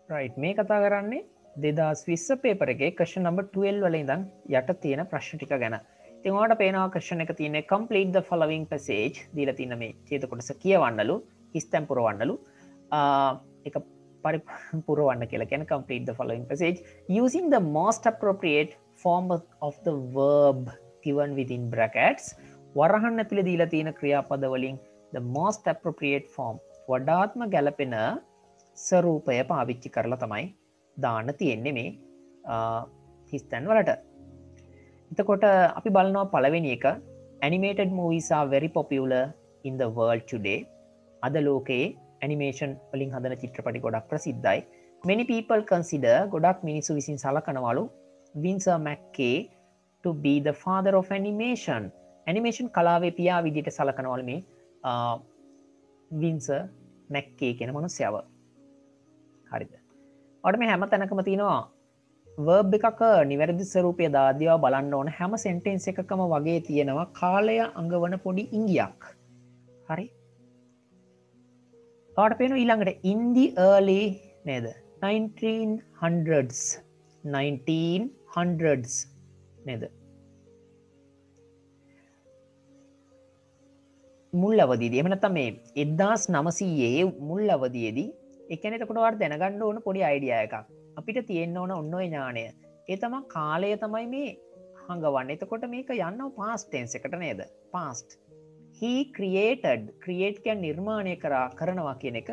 right මේ කතා කරන්නේ 2020 පේපර් එකේ question number 12 වල ඉඳන් යට තියෙන ප්‍රශ්න ටික ගැන. ඉතින් ඔයාලට පේනවා question එක තියෙන්නේ complete the following passage දීලා තියෙන මේ ඡේද කොටස කියවන්නලු හිස්තැන් පුරවන්නලු එක පුරවන්න කියලා කියන්නේ complete the following passage using the most appropriate form of the verb given within brackets වරහන් ඇතුලේ දීලා තියෙන ක්‍රියාපද වලින් the most appropriate form වඩාත්ම ගැලපෙන ස්වරූපය පාවිච්චි කරලා තමයි දාන්න තියෙන්නේ මේ හිස්තැන් වලට. එතකොට අපි බලනවා පළවෙනි එක animated movies are very popular in the world today. අද ලෝකයේ animation වලින් හදන චිත්‍රපටි ගොඩක් ප්‍රසිද්ධයි. Many people consider ගොඩක් මිනිස්සු විසින් සලකනවලු Winsor McCay to be the father of animation. animation කලාවේ පියා විදිහට සලකනවලු මේ Winsor McCay කියන මනුස්සයව. හරිද? ඔයාලට මේ හැම තැනකම තියෙනවා verb එකක නිවැරදි ස්වරූපය දාදියා බලන්න ඕන හැම sentence එකකම වගේ තියෙනවා කාලය අඟවන පොඩි ඉංගියක්. හරි? ඔයාලට පේනවා ඊළඟට in the early නේද? 1900s නේද? මුල් අවදියේදී එහෙම නැත්නම් මේ 1900 මුල් අවදියේදී ඒ කියන්නේ එතකොට ඔයාලට දැනගන්න ඕන පොඩි අයිඩියා එකක්. අපිට තියෙන්න ඕන ඔන්න ඔය ඥාණය. ඒ තමයි කාලය තමයි මේ හංගවන්නේ. එතකොට මේක යනවා past tense එකට නේද? past. He created create කියන්නේ නිර්මාණය කරනවා කියන එක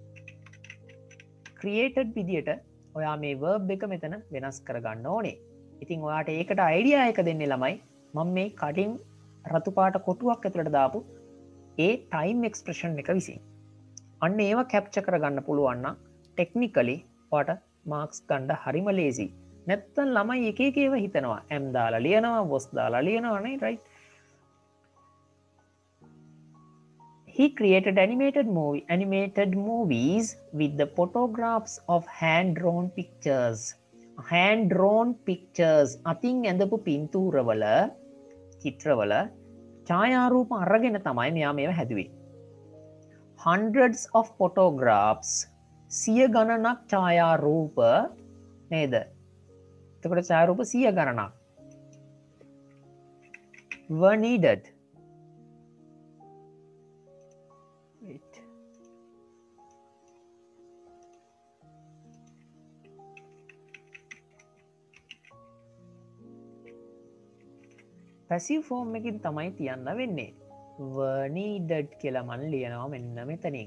created විදියට ඔයා මේ verb එක මෙතන වෙනස් කරගන්න ඕනේ. ඉතින් ඔයාට ඒකට අයිඩියා එක දෙන්නේ ළමයි මම මේ කටින් රතු පාට කොටුවක් ඇතුළට දාපු ඒ time expression එක විසින්. අන්න ඒවා capture කරගන්න පුළුවන් නම් technically ඔයාට marks ගන්න හරිම lazy. නැත්තම් ළමයි එක එක ඒවා හිතනවා. am දාලා ලියනවා, was දාලා ලියනවා නේ right? He created animated movies with the photographs of hand-drawn pictures. Hand-drawn pictures. අතින් ඇඳපු පින්තූරවල චිත්‍රවල ඡායාරූප අරගෙන තමයි මෙයා මේවා හැදුවේ. Hundreds of photographs. සිය ගණනක් ඡායාරූප නේද? එතකොට ඡායාරූප සිය ගණනක් were needed. passive form එකකින් තමයි තියන්න වෙන්නේ. were needed කියලා මම ලියනවා මෙන්න මෙතනින්.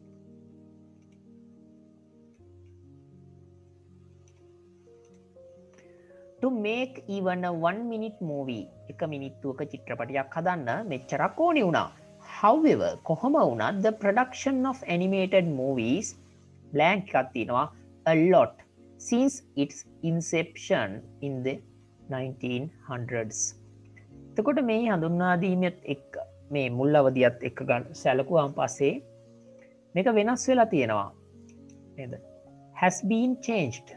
to make even a 1 minute movie එක මිනිත්තුවක චිත්‍රපටයක් හදන්න මෙච්චරක් ඕනි වුණා. however කොහොම වුණත් the production of animated movies blank එකක් තියෙනවා a lot since its inception in the 1900s. එතකොට මේ හඳුන්වා දීමත් එක්ක මේ මුල් අවධියත් එක්ක ගන්න සැලකුවාන් පස්සේ මේක වෙනස් වෙලා තියෙනවා නේද? has been changed.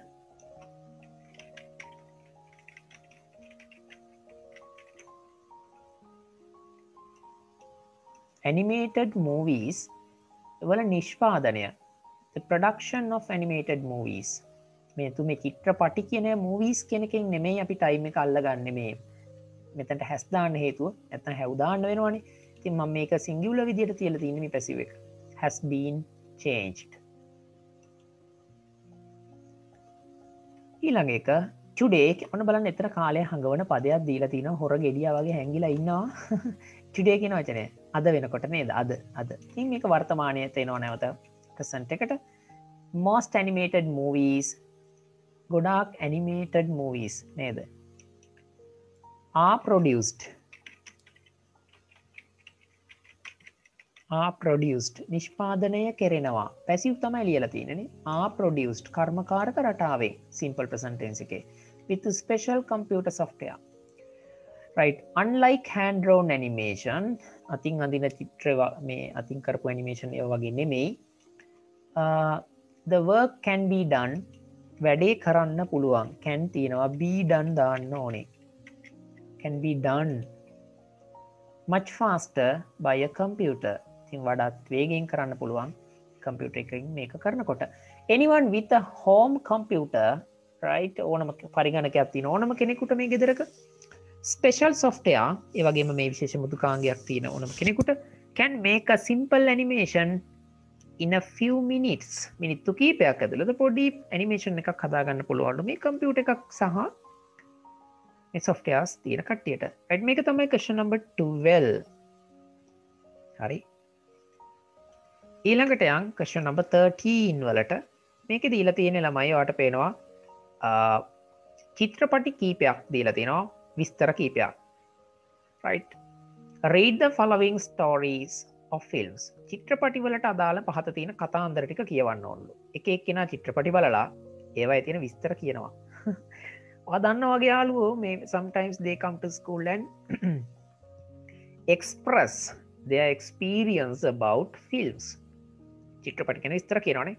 animated movies වල නිෂ්පාදනය the production of animated movies මේ තුමේ චිත්‍රපටි කියන movies කියන එකෙන් නෙමෙයි අපි time එක අල්ලගන්නේ මේ මෙතනට has දාන්න හේතුව නැත්නම් have දාන්න වෙනවනේ. ඉතින් මම මේක singular විදියට තියලා තියෙන්නේ මේ passive එක. has been changed. ඊළඟ එක today ඔන්න බලන්න එතන කාලය හංගවන පදයක් දීලා තිනවා හොර ගෙඩියා වගේ හැංගිලා ඉන්නවා. today කියන වචනය අද වෙනකොට නේද? අද. ඉතින් මේක වර්තමානයේ තේනවා නැවත present එකට. most animated movies ගොඩාක් animated movies නේද? are produced නිෂ්පාදනය කෙරෙනවා. passive තමයි ලියලා තියෙන්නේ. are produced කර්මකාරක රටාවෙන් simple present tense එකේ with special computer software. right, unlike hand drawn animation අතින් අඳින චිත්‍ර මේ අතින් කරපු animation ඒවා වගේ නෙමෙයි. the work can be done වැඩේ කරන්න පුළුවන්. can තියෙනවා be done දාන්න ඕනේ. can be done much faster by a computer. ඉතින් වඩාත් වේගෙන් කරන්න පුළුවන් කම්පියුටර් එකකින් මේක කරනකොට anyone with a home computer right ඕනම පරිගණකයක් තියෙන ඕනම කෙනෙකුට මේ ගෙදරක special software ඒ වගේම මේ විශේෂ මෘදුකාංගයක් තියෙන ඕනම කෙනෙකුට can make a simple animation in a few minutes මිනිත්තු කීපයක් ඇතුළත පොඩි ඇනිමේෂන් එකක් හදාගන්න පුළුවන්ලු මේ කම්පියුටර් එකක් සහ මේ softwares තියෙන කට්ටියට right මේක තමයි question number 12 හරි ඊළඟට යන් question number 13 වලට මේකේ දීලා තියෙන ළමයි ඔයාලට පේනවා චිත්‍රපටි කීපයක් දීලා තියෙනවා විස්තර කීපයක් right read the following stories of films චිත්‍රපටි වලට අදාළ පහත තියෙන කතාන්දර ටික කියවන්න ඕනලු එක එක්කෙනා චිත්‍රපටි බලලා ඒවයේ තියෙන විස්තර කියනවා ඔයා දන්නා වගේ යාළුවෝ මේ sometimes they come to school and express their experience about films චිත්‍රපටි ගැන විස්තර කියනවනේ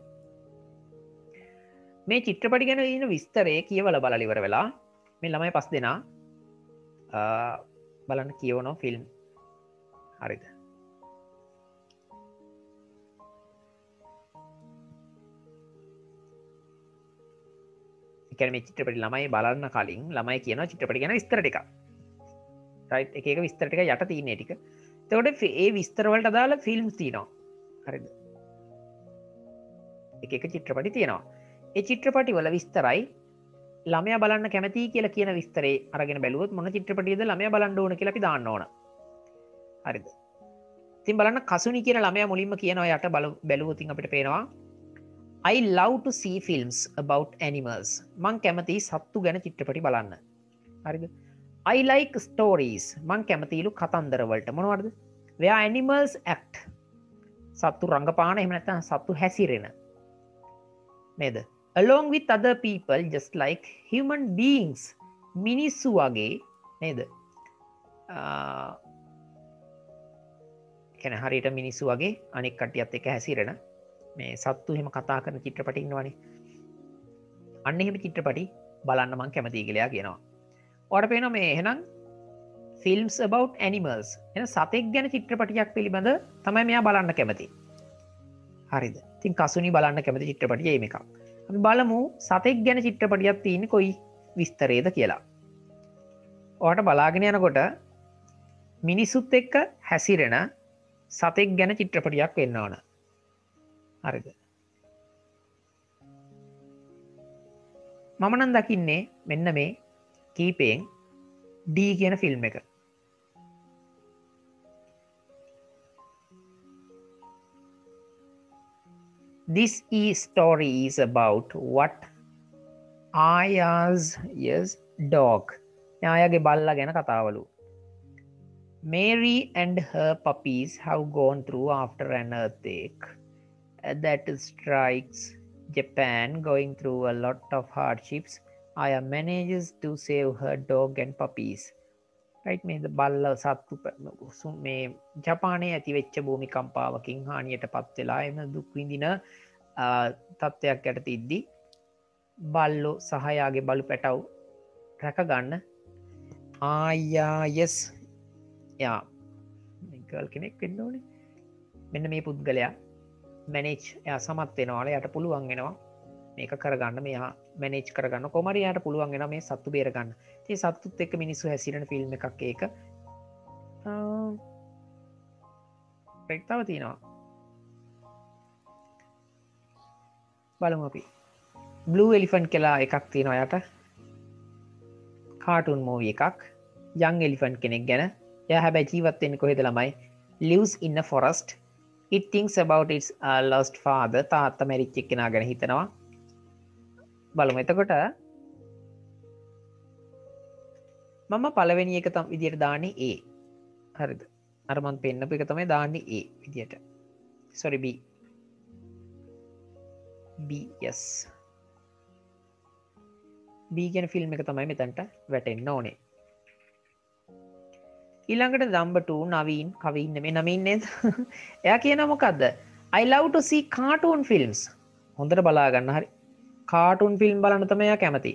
මේ චිත්‍රපටි ගැන තියෙන විස්තරේ කියවලා බලලා ඉවර වෙලා මේ ළමයි පස් දෙනා බලන්න කියවනවා ෆිල්ම් හරිද මේ චිත්‍රපටි ළමයි බලන්න කලින් ළමයි කියනවා චිත්‍රපටි ගැන විස්තර ටිකක් රයිට් එක එක විස්තර ටික යට තියෙන ටික එතකොට ඒ විස්තර වලට අදාළ ෆිල්ම්ස් තියෙනවා හරිද එක එක චිත්‍රපටි තියෙනවා ඒ චිත්‍රපටි වල විස්තරයි ළමයා බලන්න කැමති කියලා කියන විස්තරේ අරගෙන බැලුවොත් මොන චිත්‍රපටියද ළමයා බලන්න ඕන කියලා අපි දාන්න ඕන හරිද ඉතින් බලන්න කසුනි කියන ළමයා මුලින්ම කියනවා යට බැලුවොත් අපිට පේනවා I love to see films about animals. මං කැමති සත්තු ගැන චිත්‍රපටි බලන්න. හරිද? I like stories. මං කැමතිලු කතන්දර වලට. මොනවද? Where animals act. සත්තු රංගපාන එහෙම නැත්නම් සත්තු හැසිරෙන. නේද? Along with other people just like human beings. මිනිස්සු වගේ නේද? කියන්නේ හරියට මිනිස්සු වගේ අනෙක් කට්ටියත් එක්ක හැසිරෙන මේ සත්තු එහෙම කතා කරන චිත්‍රපටි ඉන්නවනේ අන්න එහෙම චිත්‍රපටි බලන්න මං කැමතියි කියලා කියනවා. ඔයාලට පේනවා මේ එහෙනම් films about animals එන සතෙක් ගැන චිත්‍රපටියක් පිළිබඳ තමයි මෙයා බලන්න කැමති. හරිද? ඉතින් කසුනි බලන්න කැමති චිත්‍රපටිය මේක. අපි බලමු සතෙක් ගැන චිත්‍රපටියක් තියෙන්නේ කොයි විස්තරේද කියලා. ඔයාලට බලාගෙන යනකොට මිනිසුත් එක්ක හැසිරෙන සතෙක් ගැන චිත්‍රපටියක් වෙන්න ඕන. හරිද මම නම් දකින්නේ මෙන්න මේ කීපයෙන් D කියන ෆිල්ම් එක this story is about what Aya's dog ආයාගේ බල්ලා ගැන කතාවලු Mary and her puppies have gone through after an earthquake that strikes Japan, going through a lot of hardships. Aya manages to save her dog and puppies. Right, මේ බල්ලා සත්තු මේ ජපානයේ ඇති වෙච්ච භූමිකම්පාවකින් හානියටපත් වෙලා එම දුක් විඳින තත්ත්වයක් යටතේ ඉද්දි බල්ලෝ සහ යාගේ බලු පැටව් රැක ගන්න ආයා යා ගර්ල් කෙනෙක් වෙන්න ඕනේ මෙන්න මේ පුද්ගලයා මැනේජ් එයා සමත් වෙනවා යාට පුළුවන් වෙනවා මේක කරගන්න මෙයා මැනේජ් කරගන්න කොහමද යාට පුළුවන් වෙනවා මේ සත්තු බේර ගන්න. ඉතින් සත්තුත් එක්ක මිනිස්සු හැසිරෙන ෆිල්ම් එකක් ඒක. ප්‍රේක්තාව තියෙනවා. බලමු අපි. Blue Elephant කියලා එකක් තියෙනවා යාට. කාටුන් මූවි එකක්. young elephant කෙනෙක් ගැන. එයා හැබැයි ජීවත් වෙන්නේ කොහෙද ළමයි? lives in a forest. It thinks about its lost father. තාත්තා මැරිච්ච කෙනා ගැන හිතනවා. බලමු එතකොට මම පළවෙනි එක තමයි විදියට දාන්නේ A. හරිද? අර මම පෙන්නපු එක තමයි දාන්නේ A විදියට. sorry B. B yes. B කියන ෆිල්ම් එක තමයි මෙතනට වැටෙන්න ඕනේ. ඊළඟට number 2 නවීන් කවීන් නෙමෙයි නවීන් නේද? එයා කියනවා මොකද්ද? I love to see cartoon films. හොඳට බලා ගන්න හරි. cartoon film බලන්න තමයි එයා කැමති.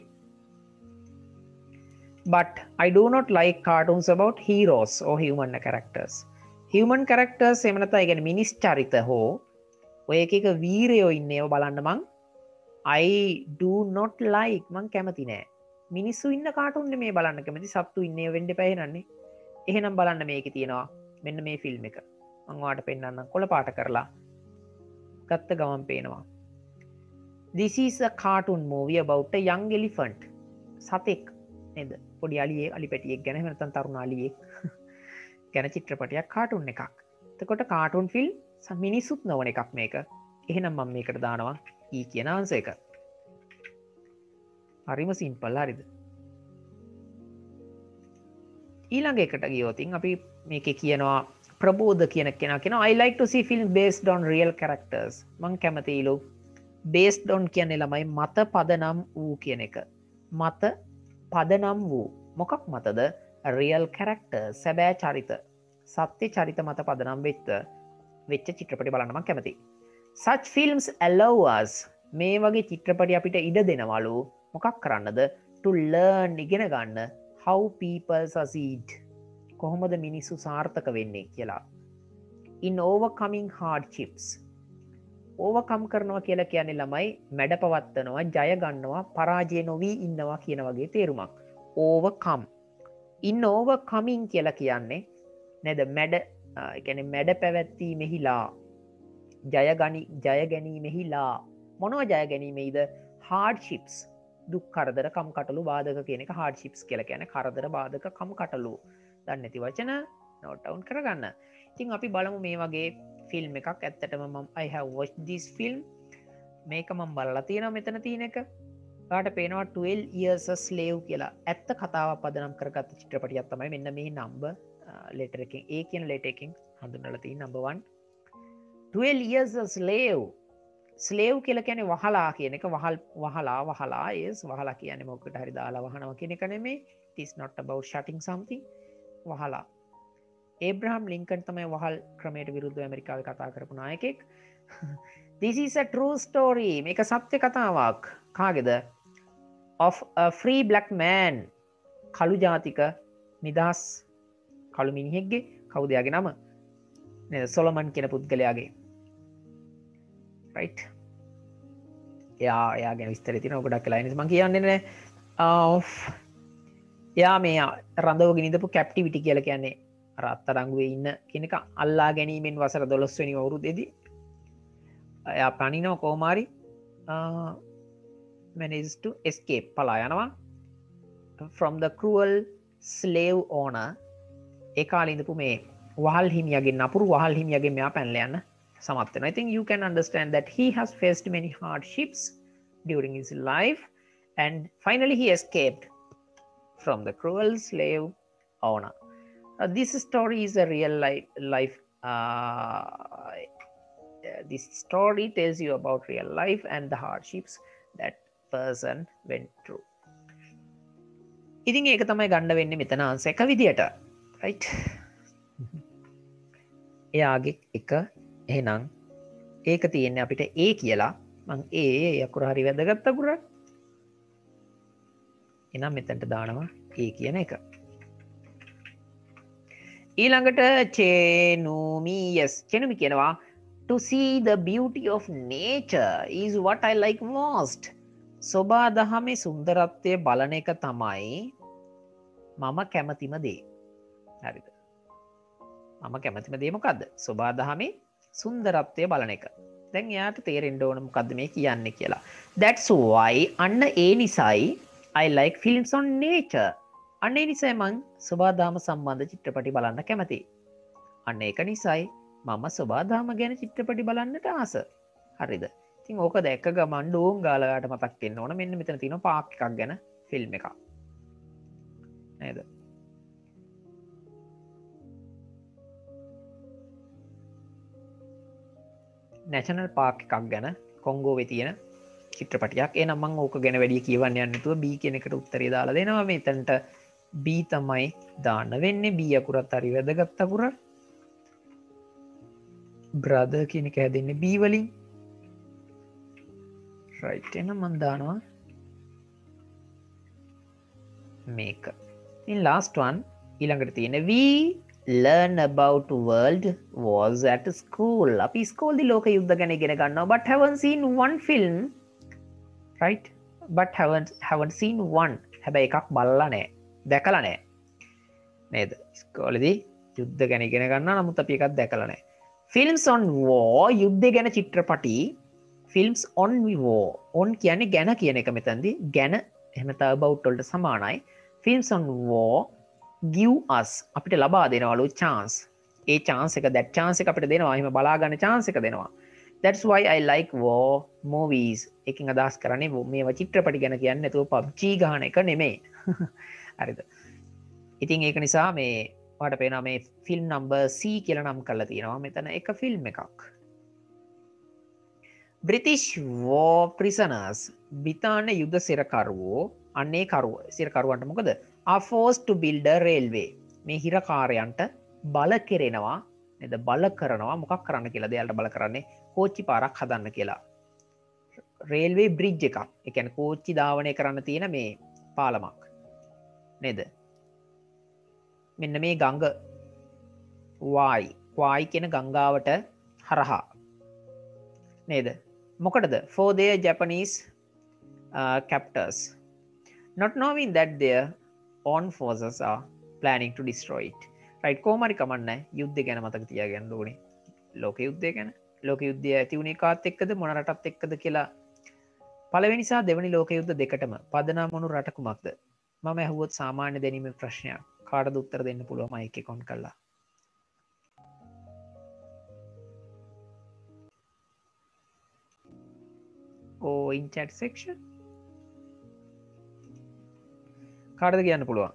But I do not like cartoons about heroes or human characters. Human characters එහෙම නැත්නම් ඒ කියන්නේ මිනිස් චරිත හෝ ඔය එක වීරයෝ ඉන්නේව බලන්න මං I do not like මං කැමති නෑ මිනිස්සු ඉන්න කාටුන්න මේ බලන්න කැමති සත්තු ඉන්නේ වෙන්ඩ පැහිරන්නේ එහෙනම් බලන්න මේක තියෙනවා මෙන්න මේ ෆිල්ම් එක මංවාට පෙන්න්න කොළ පාට කරලා ගත්ත ගමන් පේනවා This is a cartoon movie about a young elephant සතෙක් නේද පොඩි අලියේ අලි පැටියෙක් ගැන නැත්නම් තරුණ අලියෙක් ගැන චිත්‍රපටයක් කාටුන් එකක් එතකොට කාටුන් ෆිල්ම් මිනිසුත් නොවන එකක් මේක එහෙනම් මම මේකට දානවා ඊ කියන ආන්සර් එක හරිම සිම්පල් හරිද ඊළඟ එකට ගියොතින් අපි මේකේ කියනවා ප්‍රබෝධ කියන කෙනා කියනවා I like to see films based on real characters මං කැමතිලු based on කියන්නේ ළමයි මත පදනම් වූ කියන එක මත පදනම් වූ මොකක් මතද real characters සැබෑ චරිත සත්‍ය චරිත මත පදනම් වෙච්ච චිත්‍රපටි බලන්න මං කැමතියි such films allow us මේ වගේ චිත්‍රපටි අපිට ඉඩ දෙනවලු මොකක් කරන්නද to learn ඉගෙන ගන්න how people succeed කොහොමද මිනිස්සු සාර්ථක වෙන්නේ කියලා in overcoming hardships ඕවකම් කරනවා කියලා කියන්නේ ළමයි මැඩ පවත්වනවා ජය ගන්නවා පරාජය නොවී ඉන්නවා කියන වගේ තේරුමක් ඕවකම් in overcoming කියලා කියන්නේ නේද මැඩ කියන්නේ මැඩ පැවැත්වීමෙහිලා ජය ගැනීමෙහිලා මොනවා ජය ගැනීමේද hardships දුක් කරදර කම් කටළු බාධක කියන එක hardships කියලා කියන්නේ කරදර බාධක කම් කටළු දන්නේ නැති වචන note down කරගන්න. ඉතින් අපි බලමු මේ වගේ ෆිල්ම් එකක් ඇත්තටම මම I have watched this film මේක මම බලලා තියෙනවා මෙතන තියෙන එක. ඔයාලට පේනවා 12 years a slave කියලා. ඇත්ත කතාවක් පදනම් කරගත්ත චිත්‍රපටියක් තමයි මෙන්න මේ නම්බර් letter එකෙන් A කියන letter එකෙන් හඳුන්වලා තියෙන number 1. 12 years a slave කියලා කියන්නේ වහලා කියන එක වහලා is වහලා කියන්නේ මොකකට හරි දාලා වහනවා කියන එක නෙමෙයි it is not about shutting something වහලා ඒබ්‍රහම් ලින්කන් තමයි වහල් ක්‍රමයට විරුද්ධව ඇමරිකාවේ කතා කරපු නායකයෙක් this is a true story මේක සත්‍ය කතාවක් කාගේද of a free black man කළු ජාතික නිදහස් කළු මිනිහෙක්ගේ කවුද යාගේ නම නේද සොලමන් කියන පුද්ගලයාගේ right එයා ගැන විස්තර තියෙනවා ගොඩක් වෙලා ඉන්නේ මම කියන්නේ නෑ එයා මේ රඳවගෙන ඉඳපු කැප්ටිවිටි කියලා කියන්නේ අර අත්අඩංගුවේ ඉන්න කෙනෙක් අල්ලා ගැනීමෙන් වසර 12 වෙනි අවුරුද්දේදී එයා පණිනවා කොහොම හරි managed to escape පලා යනවා from the cruel slave owner ඒ කාලේ ඉඳපු මේ වහල් හිමියාගෙන් නපුරු වහල් හිමියාගෙන් මෙයා පැනලා යන්න සමත් වෙනවා. I think you can understand that he has faced many hardships during his life and finally he escaped from the cruel slave owner. This story is a real life this story tells you about real life and the hardships that person went through. ඉතින් ඒක තමයි ගන්න වෙන්නේ මෙතන answer එක විදියට. right? එයාගේ එක එහෙනම් ඒක තියෙන්නේ අපිට A කියලා. මං A අකුර හරි වැදගත් අකුර. එහෙනම් මෙතනට දානවා A කියන එක. ඊළඟට චේනුමියස් චේනුමි කියනවා to see the beauty of nature is what I like most. සෝබා දහමේ සුන්දරත්වය බලන එක තමයි මම කැමතිම දේ. හරිද? මම කැමතිම දේ මොකද්ද? සෝබා දහමේ සුන්දරත්වය බලන එක. දැන් එයාට තේරෙන්න ඕන මොකද්ද මේ කියන්නේ කියලා. That's why අන්න ඒ නිසායි I like films on nature. අන්න ඒ නිසායි මං සෝබාදහම සම්බන්ධ චිත්‍රපටි බලන්න කැමතියි. අන්න ඒක නිසායි මම සෝබාදහම ගැන චිත්‍රපටි බලන්නට ආස. හරිද? ඉතින් ඕක දැක්ක ගමන් ඩෝන් ගාලකට මතක් වෙන්න ඕන මෙන්න මෙතන තියෙන පාක් එකක් ගැන ෆිල්ම් එකක්. නේද? නැෂනල් පාක් එකක් ගැන කොංගෝවේ තියෙන චිත්‍රපටියක්. එහෙනම් මම ඕක ගැන වැඩි කියවන්න යන්නේ නැතුව B කියන එකට උත්තරය දාලා දෙනවා. මෙතනට B තමයි දාන්න වෙන්නේ. B අකුරත් හරි වැදගත් අකුරක්. brother කියන එක හැදෙන්නේ B වලින්. right එහෙනම් මම දානවා මේක. ඉතින් last one ඊළඟට තියෙන we learn about world was at school. අපි ස්කෝල්දි ලෝක යුද්ධ ගැන ඉගෙන ගන්නවා but haven't seen one film, right? but haven't seen one. හැබැයි එකක් බලලා නෑ, දැකලා නෑ නේද? ස්කෝලේදී යුද්ධ ගැන ඉගෙන ගන්නවා නමුත් අපි එකක් දැකලා නෑ. films on war, යුද්ධ ගැන චිත්‍රපටි. films on war, on කියන්නේ ගැන කියන එක මෙතනදී ගැන එහෙම නැත්නම් about වලට සමානයි. films on war give us, අපිට ලබා දෙනවලු chance. ඒ chance එක, that chance එක අපිට දෙනවා. එහෙම බලා ගන්න chance එක දෙනවා. That's why I like war movies. එකකින් අදහස් කරන්නේ මේවා චිත්‍රපටි ගැන කියන්නේ නැතුව PUBG ගහන එක නෙමෙයි. හරිද? ඉතින් ඒක නිසා මේ ඔයාලට පේනවා මේ ෆිල්ම් නම්බර් C කියලා නම් කරලා තියෙනවා. මෙතන එක ෆිල්ම් එකක්. British war prisoners, බ්‍රිතාන්‍ය යුද සිරකරුවෝ, අන්නේ සිරකරුවන්ට මොකද? are forced to build a railway. මේ හිරකාරයන්ට බල කෙරෙනවා නේද? බල කරනවා මොකක් කරන්න කියලා? දෙයාලට බල කරන්නේ කෝච්චි පාරක් හදන්න කියලා. රේල්වේ බ්‍රිජ් එකක්. ඒ කියන්නේ කෝච්චි ධාවනය කරන්න තියෙන මේ පාලමක් නේද? මෙන්න මේ ගඟ වයි කියන ගංගාවට හරහා නේද? මොකටද? for their Japanese captors, not knowing that their own forces are planning to destroy it. right, කොහොමරි කමන්නේ යුද්ධය ගැන මතක තියාගන්න ඕනේ. ලෝක යුද්ධය ගැන. ලෝක යුද්ධය ඇති වුණේ කාත් එක්කද මොන රටත් එක්කද කියලා. පළවෙනි සහ දෙවෙනි ලෝක යුද්ධ දෙකටම පදනම් වුණු රට කුමක්ද? මම ඇහුවොත් සාමාන්‍ය දැනීමේ ප්‍රශ්නයක්. කාටද උත්තර දෙන්න පුළුවන් මයික් එක ඔන් කරලා? Oh, in chat section. කාටද කියන්න පුළුවන්?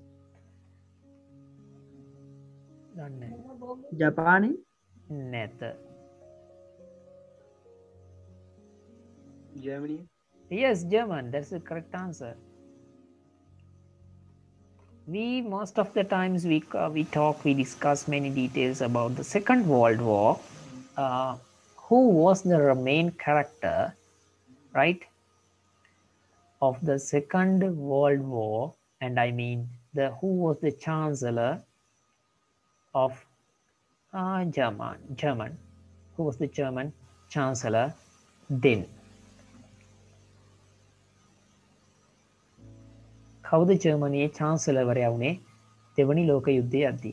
දන්නේ ජපානයේ නැත. Germany. Yes, German. That's the correct answer. We most of the times we discuss many details about the Second World War. Who was the main character, right, of the Second World War? And I mean who was the chancellor of German? Who was the German chancellor then? කවුද ජර්මනියේ චාන්සලර්වරයා වුණේ දෙවනි ලෝක යුද්ධයේ යද්දී?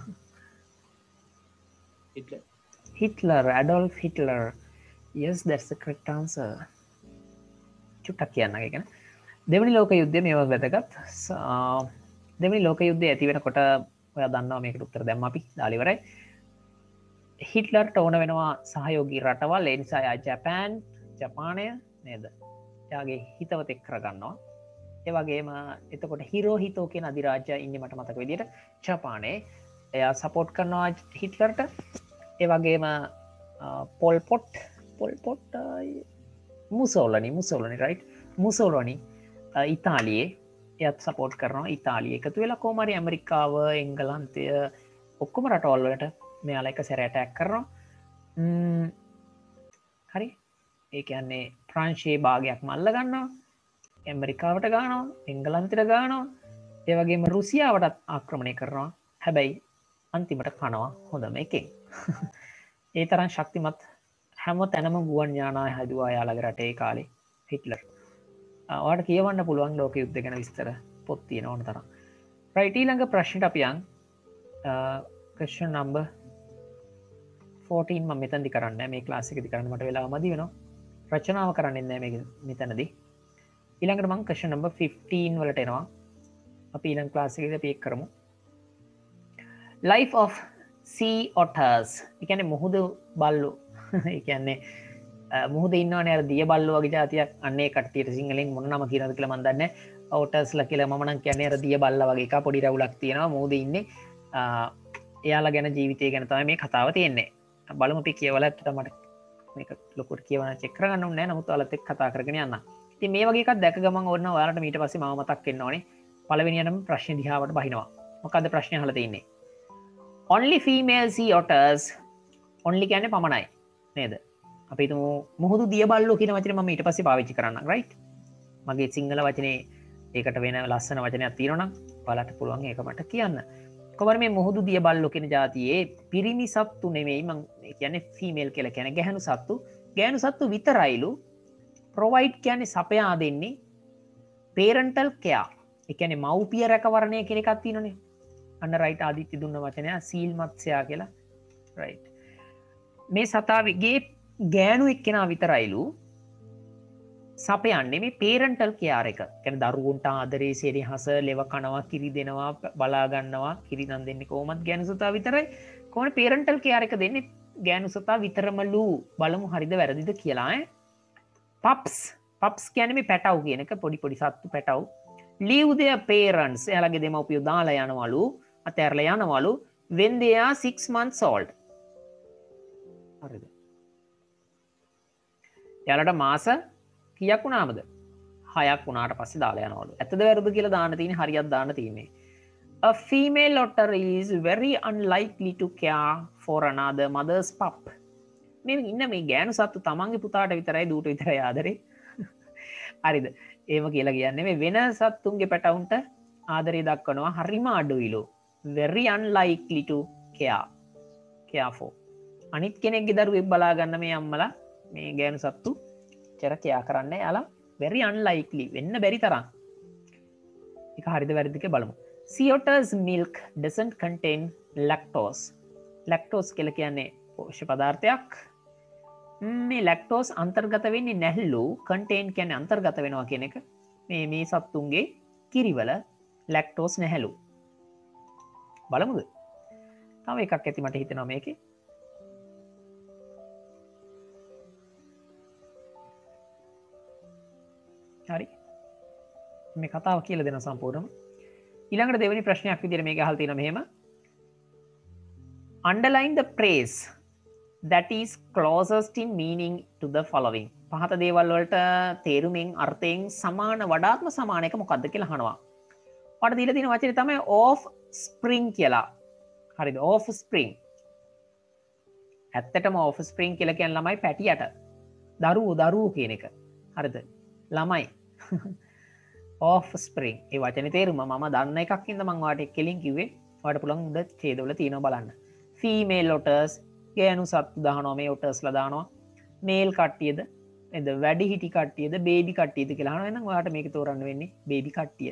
Hitler, Adolf Hitler. Yes, that's the correct answer. චුට්ටක් කියන්න ගැන. දෙවනි ලෝක යුද්ධය මේවා වැදගත්. දෙවනි ලෝක යුද්ධය ඇති වෙනකොට ඔයා දන්නවා මේකට උත්තර දැම්ම අපි දාලා ඉවරයි. හිට්ලර්ට ඕන වෙනවා සහයෝගී රටවල්. ඒ නිසා යා ජපානය නේද? එයාගේ හිතවතෙක් කරගන්නවා. ඒ වගේම එතකොට හිරෝහිතෝ කියන අධිරාජ්‍ය ඉන්නේ මට මතක විදියට ජපානයේ. එයා සපෝට් කරනවා හිට්ලර්ට. ඒ වගේම පොල්පොට් මුසෝලනි right? මුසෝලනි ඉතාලියේ එයත් සපෝට් කරනවා. ඉතාලිය එකතු වෙලා කොහොම හරි ඇමරිකාව, එංගලන්තය ඔක්කොම රටවල් වලට මෙයාලා එක සැරේ ඇටැක් කරනවා. හරි. ඒ කියන්නේ ප්‍රංශයේ භාගයක් මල්ල ගන්නවා. ඇමරිකාවට ගානවා, එංගලන්තයට ගානවා, ඒ වගේම රුසියාවටත් ආක්‍රමණය කරනවා. හැබැයි අන්තිමට කනවා හොඳම එකෙන්. ඒ තරම් ශක්තිමත් හැම තැනම ගුවන් යානා හැදුවා යාළගේ රටේ කාලේ හිට්ලර්. ඔයාලට කියවන්න පුළුවන් ලෝක යුද්ධ ගැන විස්තර පොත් තියෙන ඕන තරම්. right, ඊළඟ ප්‍රශ්නෙට අපි යන්. question number 14 මම මෙතනදි කරන්නේ මේ ක්ලාස් එකේදී කරන්න මට වෙලාව මදි වෙනවා. රචනාව කරන්නේ නැහැ මේක මෙතනදී. ඊළඟට මම question number 15 වලට එනවා. අපි ඊළඟ ක්ලාස් එකේදී අපි ඒක කරමු. life of sea otters. ඒ කියන්නේ මුහුදු බල්ලෝ. ඒ කියන්නේ මුහුදේ ඉන්නවනේ අර දිය බල්ලෝ වගේ જાතියක්. අන්න ඒ කට්ටියට සිංහලෙන් මොන නම කියනවද කියලා මම දන්නේ නැහැ. otters ලා කියලා මම නම් කියන්නේ අර දිය බල්ලා වගේ එක පොඩි රවුලක් තියෙනවා මුහුදේ ඉන්නේ. එයාලා ගැන ජීවිතය ගැන තමයි මේ කතාව තියෙන්නේ. බලමු අපි කියවලා මට මේක ලොකුට කියවන චෙක් කරගන්න ඕනේ නැහැ. නමුත් ඔයාලත් එක්ක කතා කරගෙන යන්න. ඉතින් මේ වගේ එකක් දැක ගමන් ඕන ඔයාලට ඊට පස්සේ මම මතක් වෙන්න ඕනේ. පළවෙනියටම ප්‍රශ්න දිහාවට බහිනවා. මොකද්ද ප්‍රශ්නේ අහලා තියෙන්නේ? only female sea otters. only කියන්නේ පමණයි නේද? අපි හිතමු මුහුදු දිය බල්ලෝ කියන වචනේ මම ඊට පස්සේ පාවිච්චි කරන්නම් right? මගේ සිංහල වචනේ ඒකට වෙන ලස්සන වචනයක් තියෙනවා නම් ඔයාලට පුළුවන් ඒක මට කියන්න. කොහොමද මේ මුහුදු දිය බල්ලෝ කියන જાතියේ පිරිමි සත්තු නෙමෙයි මං කියන්නේ ෆීමේල් කියලා කියන්නේ ගැහණු සත්තු විතරයිලු ප්‍රොවයිඩ් කියන්නේ සපයා දෙන්නේ පේරන්ටල් කෙයා. ඒ කියන්නේ මව්පිය රැකවරණය කියන එකක් තියෙනනේ. අන්න රයිට් ආදිත්‍ය දුන්න වචනය සීල් මත්ස්‍යයා කියලා. රයිට්. මේ සතාවගේ ගෑනු එක්කෙනා විතරයිලු සපයන්නේ මේ පේරන්ටල් කෙයාර් එක. කියන්නේ දරුවන්ට ආදරේ සෙනෙහස ලෙව කනවා කිරි දෙනවා බලා ගන්නවා කිරි දන් දෙන්නේ කොහොමද ගෑනු සතා විතරයි. කොහොමද පේරන්ටල් කෙයාර් එක දෙන්නේ ගෑනු සතා විතරමලු. බලමු හරිද වැරදිද කියලා ඈ. පප්ස් කියන්නේ මේ පැටව් කියන එක පොඩි පොඩි සත්තු පැටව්. leave their parents එයාලගේ දෙමව්පියෝ දාලා යනවලු අතෑරලා යනවලු when they are 6 months old. හරිද? එයාලට මාස කීයක් වුණාමද? 6ක් වුණාට පස්සේ දාලා යනවලු. ඇත්තද වැරදිද කියලා දාන්න තියෙන්නේ හරියට දාන්න තියෙන්නේ. A female otter is very unlikely to care for another mother's pup. මේ ඉන්න මේ ගෑනු සත්තු තමන්ගේ පුතාට විතරයි දූට විතරයි ආදරේ. හරිද? ඒම කියලා කියන්නේ මේ වෙන සත්තුන්ගේ පැටවුන්ට ආදරේ දක්වනවා හරිම අඩුයිලු. very unlikely to care for. අනිත් කෙනෙක්ගේ දරුවෙක් බලා ගන්න මේ අම්මලා මේ ගෑනු සත්තු චර කියා කරන්නේ යාලා very unlikely වෙන්න බැරි තරම්. ඒක හරිද වැරදිද කියලා බලමු. Sea otter's milk doesn't contain lactose. lactose කියලා කියන්නේ පෝෂ්‍ය පදාර්ථයක්. මේ ලැක්ටෝස් අන්තර්ගත වෙන්නේ නැහැලු. කන්ටේන් කියන්නේ අන්තර්ගත වෙනවා කියන එක. මේ සත්තුන්ගේ කිරිවල ලැක්ටෝස් නැහැලු. බලමුද? තව එකක් ඇති මට හිතෙනවා මේකේ. හරි. මේ කතාව කියලා දෙන සම්පූර්ණම. ඊළඟට දෙවෙනි ප්‍රශ්නයක් විදිහට මේක අහලා තියෙනවා මෙහෙම. Underline the phrase that is closest in meaning to the following. පහත දේවල් වලට තේරුමින් අර්ථයෙන් සමාන වඩාත්ම සමාන එක මොකක්ද කියලා අහනවා. ඔයාලට දීලා තියෙන වචනේ තමයි of spring කියලා. හරිද? of spring. ඇත්තටම of spring කියලා කියන්නේ ළමයි පැටියට. දරුවෝ කියන එක. හරිද? ළමයි. of spring. ඒ වචනේ තේරුම මම දන්න එකක් හින්දා මම ඔයාලට කෙලින් කිව්වේ. ඔයාලට පුළුවන් උඩ ඡේදවල තියෙනවා බලන්න. female otters ගෑනු සත්තු දානවා මේ ඔටර්ස්ලා දානවා මේල් කට්ටියද එද වැඩි හිටි කට්ටියද බේබි කට්ටියද කියලා අහනවා. එහෙනම් ඔයාලට මේක තෝරන්න වෙන්නේ බේබි කට්ටිය.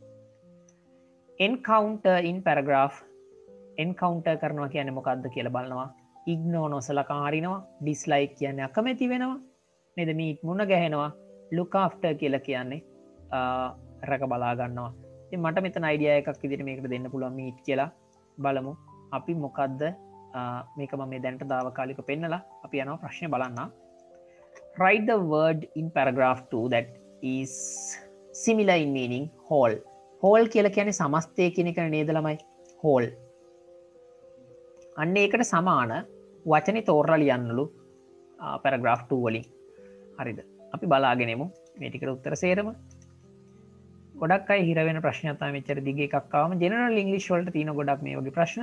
encounter in paragraph encounter කරනවා කියන්නේ මොකක්ද කියලා බලනවා. ignore නොසලකා හරිනවා. dislike කියන්නේ අකමැති වෙනවා. නේද? meet මුණ ගැහෙනවා. look after කියලා කියන්නේ රැක බලා ගන්නවා. ඉතින් මට මෙතන අයිඩියා එකක් විදිහට මේකට දෙන්න පුළුවන් meet කියලා. බලමු අපි මොකද්ද මේක මම දැන්ට දාවකාලික පෙන්නලා අපි යනවා ප්‍රශ්නය බලන්න. Write the word in paragraph 2 that is similar in meaning whole. whole කියලා කියන්නේ සමස්තය කියන එක නේද ළමයි? whole. අන්න ඒකට සමාන වචනේ තෝරලා ලියන්නලු paragraph 2 වලින්. හරිද? අපි බලාගෙන යමු මේ ටිකට උත්තර සේරම. ගොඩක් අය හිර වෙන ප්‍රශ්නයක් තමයි මෙච්චර දිග එකක් ආවම ජෙනරල් ඉංග්‍රීසි වලට තියෙන ගොඩක් මේ වගේ ප්‍රශ්න.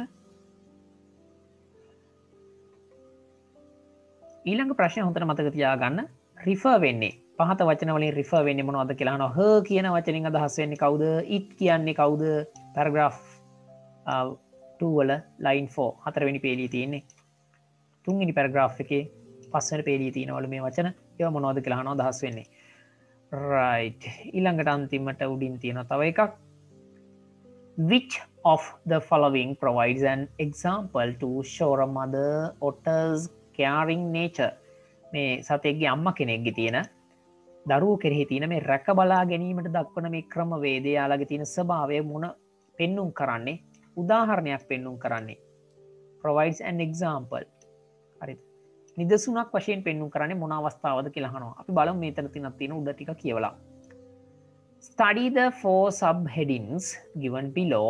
ඊළඟ ප්‍රශ්නය හොඳට මතක තියාගන්න. රිෆර් වෙන්නේ පහත වචන වලින් රිෆර් වෙන්නේ මොනවද කියලා අහනවා. her කියන වචنين අදහස් වෙන්නේ කවුද? it කියන්නේ කවුද? paragraph 2 වල line 4 හතරවෙනි පේලියේ තියෙන්නේ. තුන්වෙනි paragraph එකේ පස්වෙනි පේලියේ තියෙනවලු මේ වචන. ඒවා මොනවද කියලා අහනවා අදහස් වෙන්නේ. right. ඊළඟට අන්තිමට උඩින් තියෙනවා තව එකක්. which of the following provides an example to show a mother otter's caring nature. මේ සතෙක්ගේ අම්මා කෙනෙක්ගේ තියෙන දරුවෝ කෙරෙහි තියෙන මේ රැක බලා ගැනීමට දක්වන මේ ක්‍රමවේදය යාළගේ තියෙන ස්වභාවය මොන පෙන්눔 කරන්නේ? උදාහරණයක් පෙන්눔 කරන්නේ. provides an example. හරිද? නිදසුනක් වශයෙන් පෙන්눔 කරන්නේ මොන අවස්ථාවද කියලා අහනවා. අපි බලමු මේතන තියෙන උඩ ටික කියවලා. Study the 4 subheadings given below.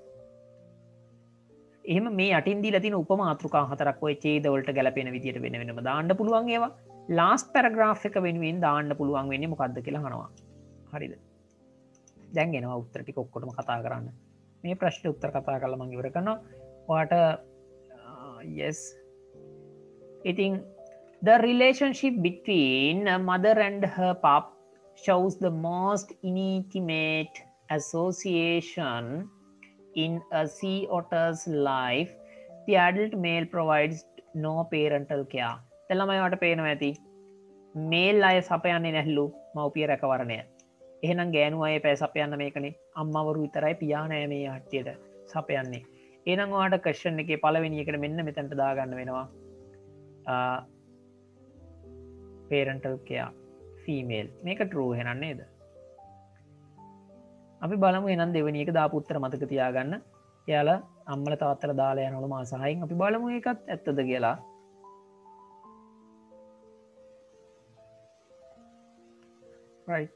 එහෙම මේ යටින් දීලා තියෙන උපමාතෘකා හතරක් ඔය ඡේද වලට ගැලපෙන විදියට වෙන වෙනම දාන්න පුළුවන් ඒවා. ලාස්ට් පැරග්‍රාෆ් එක වෙනුවෙන් දාන්න පුළුවන් වෙන්නේ මොකද්ද කියලා අහනවා. හරිද? දැන් එනවා උත්තර ටික ඔක්කොටම කතා කරන්න. මේ ප්‍රශ්නේ උත්තර කතා කරලා මම ඉවර කරනවා. ඔයාට yes. ඉතින් the relationship between a mother and her pup shows the most intimate association in a sea otter's life, the adult male provides no parental care. තෙල්ලමයි වට පේනවා ඇති මේල් අය සපයන්නේ නැහලු මව්පිය රැකවරණය. එහෙනම් ගෑනු අය පෑ සපයන්න මේකනේ අම්මවරු විතරයි පියා නෑ මේ හට්ටියට සපයන්නේ. එහෙනම් ඔයාට ක්වෙස්චන් එකේ පළවෙනි එකට මෙන්න මෙතනට දාගන්න වෙනවා. parental care female මේක true එහෙනම් නේද? අපි බලමු එහෙනම් දෙවෙනි එක දාපු උත්තර මතක තියාගන්න. එයාලා අම්මලා තාත්තලා දාලා යනවලු මාස 6න්. අපි බලමු ඒකත් ඇත්තද කියලා. right.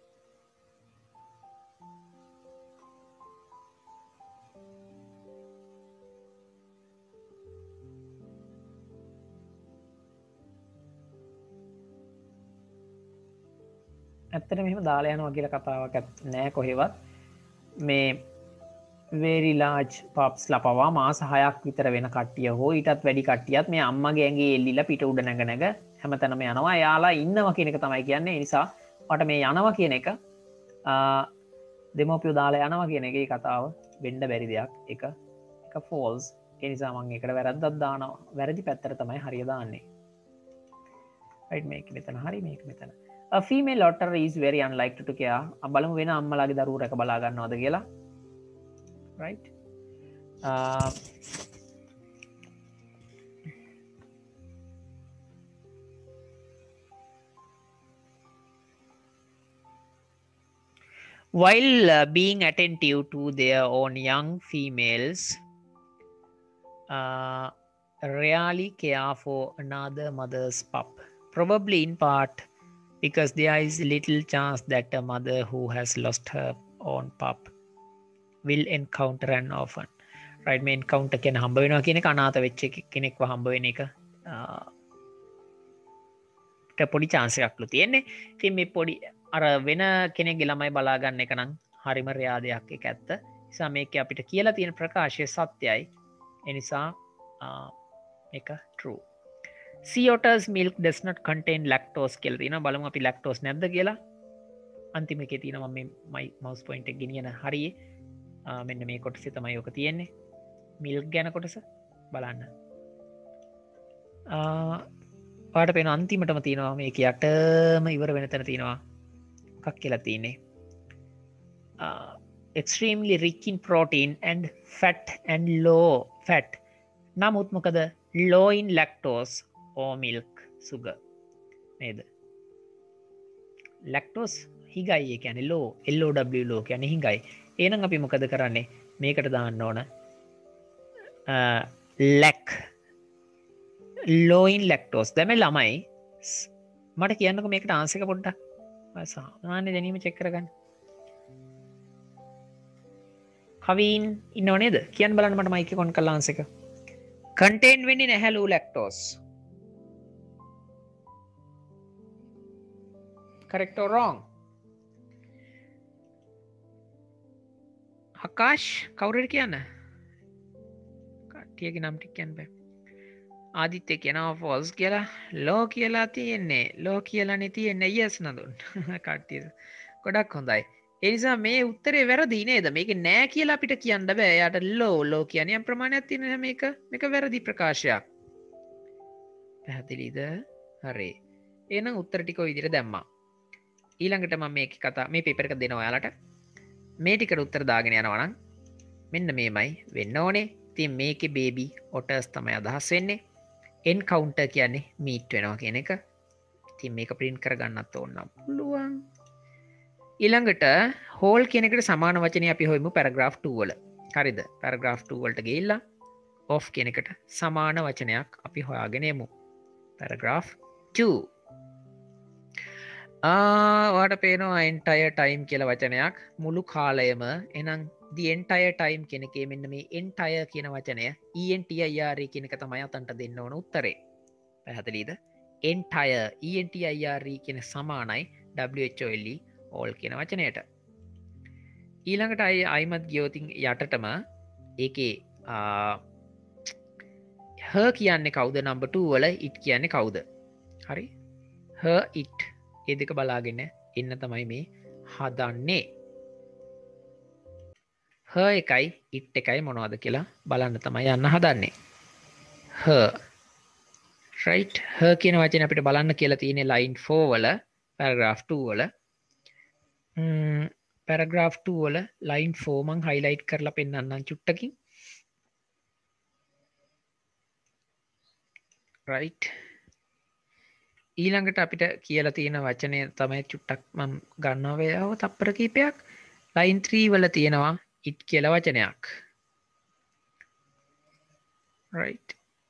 ඇත්තට මෙහෙම දාලා යනවා කියලා කතාවක් නෑ කොහෙවත්. මේ very large pups ලා පවා මාස 6ක් විතර වෙන කට්ටිය හෝ ඊටත් වැඩි කට්ටියත් මේ අම්මගේ ඇඟේ එල්ලිලා පිට උඩ නැග නැග හැමතැනම යනවා. එයාලා ඉන්නවා කියන එක තමයි කියන්නේ. ඒ නිසා මට මේ යනවා කියන එක දෙමව්පියෝ දාලා යනවා කියන එකේ කතාව වෙන්න බැරි දෙයක්. එක false. ඒ නිසා මම ඒකට වැරද්දක් දානවා. වැරදි පැත්තට තමයි හරිය දාන්නේ. right මේක මෙතන හරි මේක මෙතන. A female otter is very unlikely to care. බලමු වෙන අම්මලාගේ දරුවෝ රැක බලා ගන්නවද කියලා. right. While being attentive to their own young females, rarely care for another mother's pup, probably in part because there is little chance that a mother who has lost her own pup will encounter an orphan. right මේ encounter කියන හම්බ වෙනවා කියන එක අනාථ වෙච්ච කෙනෙක්ව හම්බ වෙන එක පොඩි chance එකක්ලු තියෙන්නේ. ඉතින් මේ පොඩි අර වෙන කෙනෙක්ගේ ළමයි බලා ගන්න එක නම් හරිම රෙයා දෙයක්. ඒක ඇත්ත. නිසා මේක අපිට කියලා තියෙන ප්‍රකාශය සත්‍යයි. ඒ නිසා මේක true. Sea otters milk does not contain lactose කියලා තියෙනවා. බලමු අපි lactose නැද්ද කියලා. අන්තිම එකේ තියෙනවා මම මේ mouse point එක ගෙනියන හරියේ. මෙන්න මේ කොටසේ තමයි ඔක තියෙන්නේ. milk ගැන කොටස බලන්න. ඔයාලට පේන අන්තිමටම තියෙනවා මේක යටම ඉවර වෙන තැන තියෙනවා මොකක් කියලා තියෙන්නේ. extremely rich in protein and fat and low fat. නමුත් මොකද low in lactose or milk sugar නේද? lactose හිගයි ඒ කියන්නේ low low කියන්නේ හිගයි. එහෙනම් අපි මොකද කරන්නේ? මේකට දාන්න ඕන lack low in lactose. දැන් ළමයි මට කියන්නකෝ මේකට ආන්සර් එක පොඩ්ඩක්. සාමාන්‍ය දැනීම චෙක් කරගන්න. කවින් ඉන්නව නේද? කියන්න බලන්න මට මයික් එක ඔන් කරලා ආන්සර් එක. contain වෙන්නේ නැහැලු lactose. correct or wrong? Akash කවුරුද කියන්න? කට්ටියගේ නම් ටික කියන්න බෑ. ආදිත්‍ය කියනවා false කියලා. low කියලා තියෙන්නේ. low කියලානේ තියෙන්නේ. yes නදුන්. කට්ටිය ගොඩක් හොඳයි. ඒ නිසා මේ උත්තරේ වැරදි නේද? මේක නෑ කියලා අපිට කියන්න බෑ. එයාට low කියන්නේ යම් ප්‍රමාණයක් තියෙන මේක වැරදි ප්‍රකාශයක්. පැහැදිලිද? හරි. එහෙනම් උත්තර ටික ඔය විදිහට දැම්මා. ඊළඟට මම මේක කතා මේ පේපර් එක දෙනවා ඔයාලට. මේ ටිකට උත්තර දාගෙන යනවා නම් මෙන්න මේමයි වෙන්න ඕනේ. ඉතින් මේකේ බේබි ඔටර්ස් තමයි අදහස් වෙන්නේ. එන්කවුන්ටර් කියන්නේ මීට් වෙනවා කියන එක. ඉතින් මේක print කරගන්නත් ඕන නම් පුළුවන්. ඊළඟට හෝල් කියන එකට සමාන වචනේ අපි හොයමු paragraph 2 වල. හරිද? paragraph 2 වලට ගිහිල්ලා off කියන එකට සමාන වචනයක් අපි හොයාගෙන යමු. paragraph 2. ඔයාලට පේනවා entire time කියලා වචනයක් මුළු කාලයම. එහෙනම් the entire time කියන එකේ මෙන්න මේ entire කියන වචනය entire කියන එක තමයි අතන්ට දෙන්න ඕන උත්තරේ. පැහැදිලිද? entire entire කියන සමානයි whole all කියන වචනයට. ඊළඟට අයිමත් ගියෝතින් යටටම ඒකේ her කියන්නේ කවුද? number 2 වල it කියන්නේ කවුද? හරි? her it ඒ දෙක බලාගෙන එන්න තමයි මේ හදන්නේ. her එකයි it එකයි මොනවද කියලා බලන්න තමයි යන්න හදන්නේ. her right her කියන වචනේ අපිට බලන්න කියලා තියෙන්නේ line 4 වල paragraph 2 වල paragraph 2 වල line 4 මං highlight කරලා පෙන්නන්නම් චුට්ටකින් right ඊළඟට අපිට කියලා තියෙන වචනය තමයි චුට්ටක් මම ගන්නවා වේව තප්පර කීපයක් line 3 වල තියෙනවා it කියලා වචනයක් right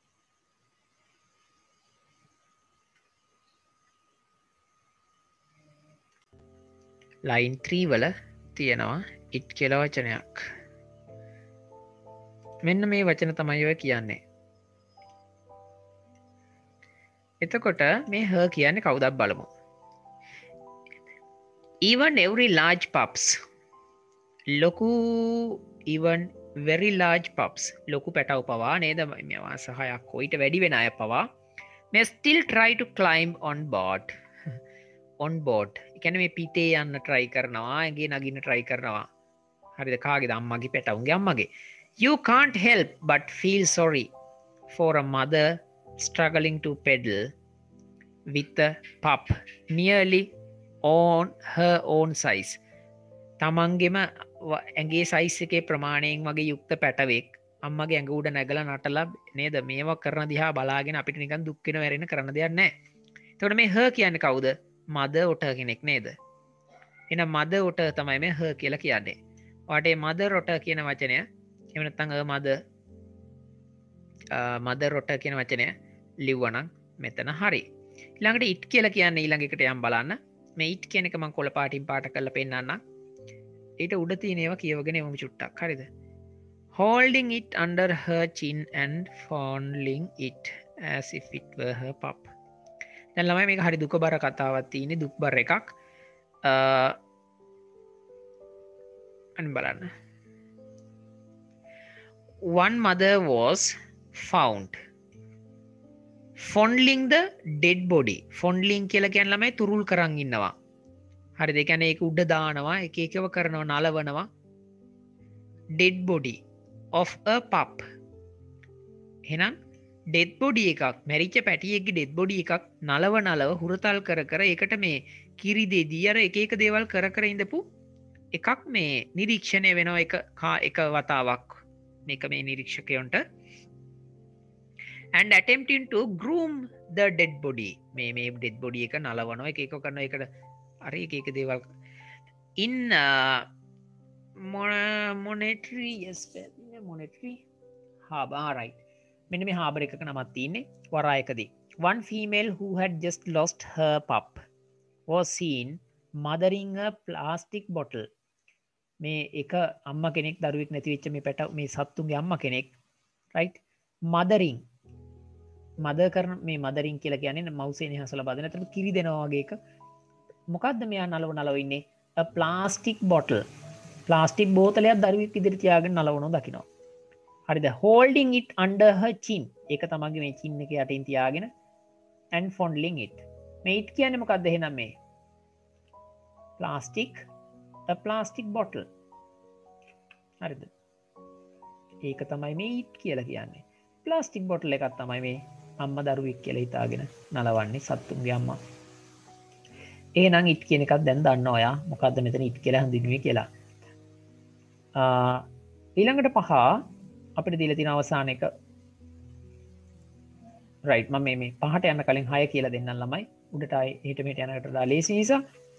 line 3 වල තියෙනවා it කියලා වචනයක් මෙන්න මේ වචන තමයි ඔය කියන්නේ එතකොට මේ her කියන්නේ කවුදක් බලමු even every large pups ලොකු even very large pups ලොකු පැටව් පවා නේද මේවා සහයක් කොයිට වැඩි වෙන අය පවා may still try to climb on board එකන මේ පිටේ යන්න try කරනවා ඇගේ නගින්න try කරනවා හරිද කාගේද අම්මගේ පැටවුන්ගේ අම්මගේ you can't help but feel sorry for a mother struggling to pedal with a pup nearly on her own size තමන්ගෙම ඇගේ සයිස් එකේ ප්‍රමාණයෙන් වගේ යුක්ත පැටවෙක් අම්මගේ ඇඟ උඩ නැගලා නටලා නේද මේවා කරන දිහා බලාගෙන අපිට නිකන් දුක් වෙන වැරෙන කරන්න දෙයක් නැහැ. එතකොට මේ her කියන්නේ කවුද? mother otter කෙනෙක් නේද? එහෙනම් mother otter තමයි මේ her කියලා කියන්නේ. ඔයාට මේ mother otter කියන වචනය එහෙම නැත්නම් mother otter කියන වචනය ලිව්වනම් මෙතන හරි. ඊළඟට it කියලා කියන්නේ ඊළඟ එකට යම් බලන්න. මේ it කියන එක මම කොළ පාටින් පාට කරලා පෙන්නන්නම්. ඊට උඩ තියෙනවා කියවගෙන එමු චුට්ටක් හරිද holding it under her chin and fondling it as if it were her pup දැන් ළමයි මේක හරි දුක බර කතාවක් තියෙන්නේ දුක් බර එකක් අන්න බලන්න one mother was found fondling the dead body fondling කියලා කියන්නේ ළමයි තුරුල් කරන් ඉන්නවා හරි දෙකැන ඒක උඩ දානවා එකව කරනවා නලවනවා dead body of a pup එහෙනම් dead body එකක් මැරිච්ච පැටියෙක්ගේ dead body එකක් නලව හුරතල් කර ඒකට මේ කිරි දෙදී අර එක දේවල් කර ඉඳපු එකක් මේ නිරීක්ෂණය වෙනවා එක වතාවක් මේක මේ නිරීක්ෂකයන්ට and attempting to groom the dead body මේ dead body එක නලවනවා එක කරනවා එකට අර එක දේවල් in monetary harbor right මෙන්න මේ harbor එකක නමක් තියෙන්නේ වරායකදී one female who had just lost her pup was seen mothering a plastic bottle මේ එක අම්මා කෙනෙක් දරුවෙක් නැති වෙච්ච මේ පැට මේ සත්තුන්ගේ අම්මා කෙනෙක් right mothering mother කරන මේ mothering කියලා කියන්නේ මවුසේනේ හසලා බදන අතට කිරි දෙනවා වගේ එක මොකක්ද මෙයා නලව ඉන්නේ a plastic bottle plastic බෝතලයක් දරුවෙක් ඉදිරි තියාගෙන නලවනවා දකිනවා හරිද holding it under her chin ඒක තමයි මේ chin එක යටින් තියාගෙන and fondling it මේ it කියන්නේ මොකක්ද එහෙනම් මේ a plastic bottle හරිද ඒක තමයි මේ it කියලා කියන්නේ plastic bottle එකක් තමයි මේ අම්මා දරුවෙක් කියලා හිතාගෙන නලවන්නේ සත්තුන්ගේ අම්මා එහෙනම් it කියන එකක් දැන් දන්නවා ඔයා මොකද්ද මෙතන it කියලා හඳුන්වන්නේ කියලා. ඊළඟට 5 අපිට දීලා තියෙන අවසාන එක right මම මේ 5ට යන්න කලින් 6 කියලා දෙන්නම් ළමයි. උඩට ආයේ ඊට මෙහෙට යනකට වඩා ලේසි නිසා.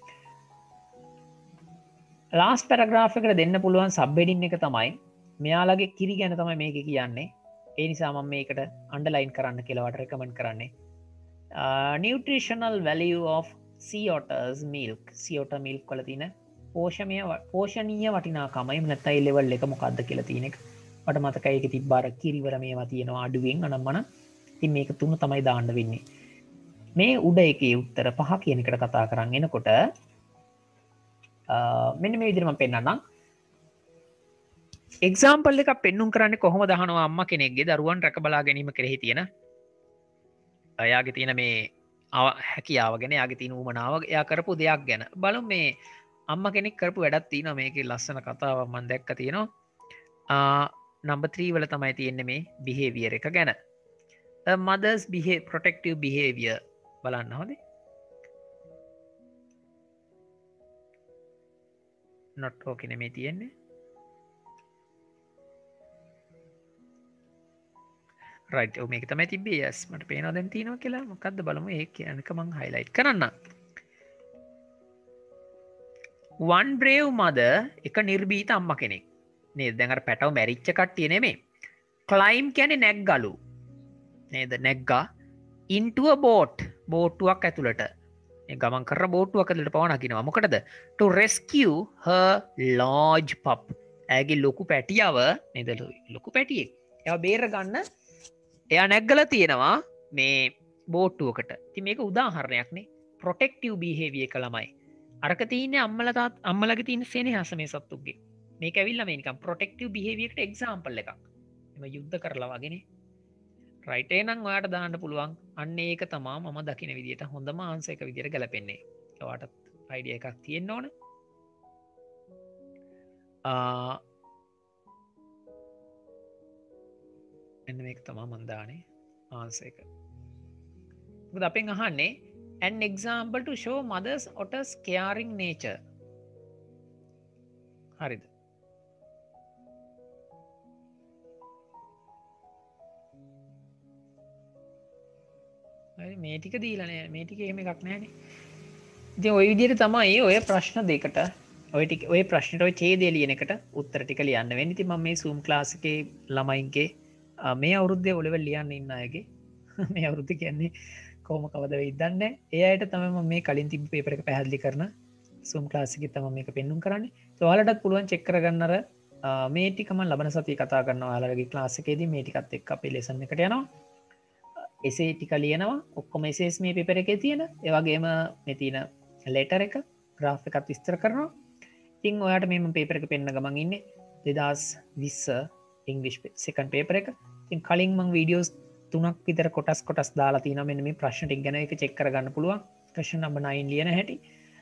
last paragraph එකට දෙන්න පුළුවන් sub heading එක තමයි මෙයාලගේ කිරි ගැන තමයි මේක කියන්නේ. ඒ නිසා මම මේකට underline කරන්න කියලා වට recommend කරන්නේ. Nutritional value of sea otters milk sea otter milk වල තියෙන පෝෂණීය වටිනාකම එහෙම නැත්නම් ඒ level එක මොකක්ද කියලා තියෙන එක මට මතකයි ඒකේ තිබ්බාර කිරිවර මේවා තියෙනවා අඩුවෙන් අනම්මන ඉතින් මේක තුන තමයි දාන්න වෙන්නේ මේ උඩ එකේ උත්තර 5 කියන එකට කතා කරන් එනකොට මෙන්න මේ විදිහට මම පෙන්නන්නම් එක්සාම්පල් එකක් පෙන්නුම් කරන්නේ කොහොමද අහනවා අම්මා කෙනෙක්ගේ දරුවන් රැක බලා ගැනීම කෙරෙහි තියෙන එයාගේ තියෙන මේ හැකියාව ගැන යාගේ තියෙන උවමනාව එයා කරපු දෙයක් ගැන බලමු මේ අම්මා කෙනෙක් කරපු වැඩක් තියෙනවා මේකේ ලස්සන කතාවක් මම දැක්ක තියෙනවා නම්බර් 3 වල තමයි තියෙන්නේ මේ behavior එක ගැන. A mother's protective behavior බලන්න හොඳේ. not okay නෙමෙයි තියෙන්නේ. right ඔව් මේක තමයි තිබ්බේ. yes මට පේනවා දැන් තියෙනවා කියලා. මොකද්ද බලමු. ඒක කියනක මම highlight කරන්න. one brave mother එක නිර්භීත අම්මා කෙනෙක්. නේද? දැන් අර පැටව මැරිච්ච කට්ටිය නෙමෙයි. climb කියන්නේ නැග්ගලු. නේද? නැග්ගා into a boat. බෝට්ටුවක් ඇතුළට. මේ ගමන් කරන බෝට්ටුවක් ඇතුළට පවන නගිනවා. මොකටද? to rescue her large pup. ඇගේ ලොකු පැටියව නේද? ලොකු පැටියෙක්. එයා බේර ගන්න එයා නැග්ගලා තියෙනවා මේ බෝට්ටුවකට. ඉතින් මේක උදාහරණයක්නේ. protective behavior එක ළමයි. අරක තියන්නේ අම්මලගේ තියෙන සෙනෙහස මේ සත්තුගේ. මේක ඇවිල්ලා මේ නිකන් protective behavior එකට example එකක්. එම යුද්ධ කරලා වගේනේ. right එහෙනම් ඔයාට දාන්න පුළුවන්. අන්න ඒක තමයි මම දකින විදියට හොඳම ආන්සර් එක විදියට ගැලපෙන්නේ. ඔයාටත් idea එකක් තියෙන්න ඕන. එන්න මේක තමයි මම දාන්නේ ආන්සර් එක. මොකද අපෙන් අහන්නේ an example to show mother's otters caring nature. හරිද? මේ ටික දීලා නෑ. මේ ටික එහෙම එකක් නෑනේ. ඉතින් ওই විදිහට තමයි ඔය ප්‍රශ්න දෙකට ඔය ප්‍රශ්නට ඔය ඡේදය ලියන එකට උත්තර ටික ලියන්න වෙන්නේ. ඉතින් මම මේ Zoom class එකේ ළමයින්ගේ මේ අවුරුද්දේ O level ලියන්න ඉන්න අයගේ මේ අවුරුද්ද කියන්නේ කොහොම කවද වෙයිද දන්නේ නැහැ. ඒ අයට තමයි මම මේ කලින් තිබ්බ පේපර් එක පැහැදිලි කරන Zoom class එකේ තමයි මේක පෙන්눔 කරන්නේ. ඒ ඔයාලටත් පුළුවන් චෙක් කරගන්න අර මේ ටික මම ලබන සතියේ කතා කරනවා. ඔයාලගේ class එකේදී මේ ටිකත් එක්ක අපේ lesson එකට යනවා. එසේ ටික ලියනවා. ඔක්කොම essays මේ පේපර් එකේ තියෙන. ඒ වගේම මේ තියෙන letter එක graph එකත් විස්තර කරනවා. ඉතින් ඔයාට මේ මම පේපර් එක පෙන්න ගමන් ඉන්නේ 2020 English second paper එක. ඉතින් කලින් මම videos 3ක් විතර කොටස් දාලා තියෙනවා මෙන්න මේ ප්‍රශ්න ටික ගැන. ඒක චෙක් කරගන්න පුළුවන්. question number 9 ලියන හැටි.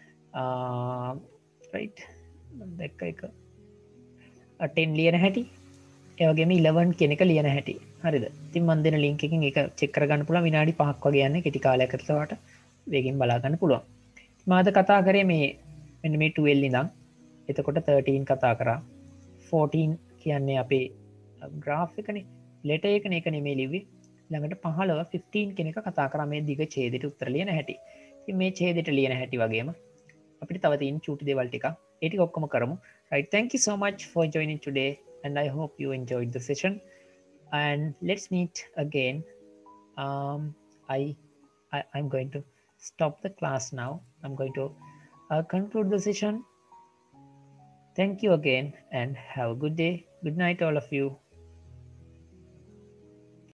right මම දැක්ක එක 10 ලියන හැටි. ඒ වගේම 11 කියන එක ලියන හැටි. හරිද? ඉතින් මම දෙන link එකකින් ඒක චෙක් කරගන්න පුළුවන්. විනාඩි 5ක් වගේ යන්නේ කෙටි කාලයක් ඇතුළත ඔයාට වේගෙන් බලා ගන්න පුළුවන්. මම අද කතා කරේ මේ මෙන්න මේ 12 ඉඳන් එතකොට 13 කතා කරා 14 කියන්නේ අපේ ග්‍රාෆ් එකනේ ලෙටර් එකනේ ඒක නෙමෙයි ලිව්වේ ළඟට 15 15 කෙනෙක් කතා කරා මේ දිග ඡේදයට උත්තර ලියන හැටි. ඉතින් මේ ඡේදයට ලියන හැටි වගේම අපිට තව තියෙන චූටි දේවල් ටික ඒ ටික ඔක්කොම කරමු. right thank you so much for joining today and I hope you enjoyed the session and let's meet again. I'm going to stop the class now. I'm going to conclude the session. Thank you again and have a good day. Good night, all of you.